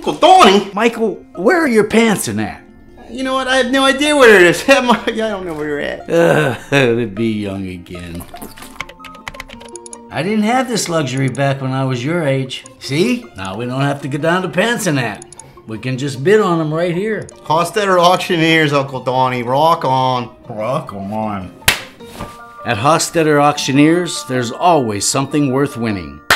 Uncle Donnie? Michael, where are your pants in at? You know what? I have no idea where it is. I don't know where you're at. To be young again. I didn't have this luxury back when I was your age. See? Now we don't have to go down to pants in that. We can just bid on them right here. Hostetter Auctioneers, Uncle Donnie. Rock on. Rock on. At Hostetter Auctioneers, there's always something worth winning.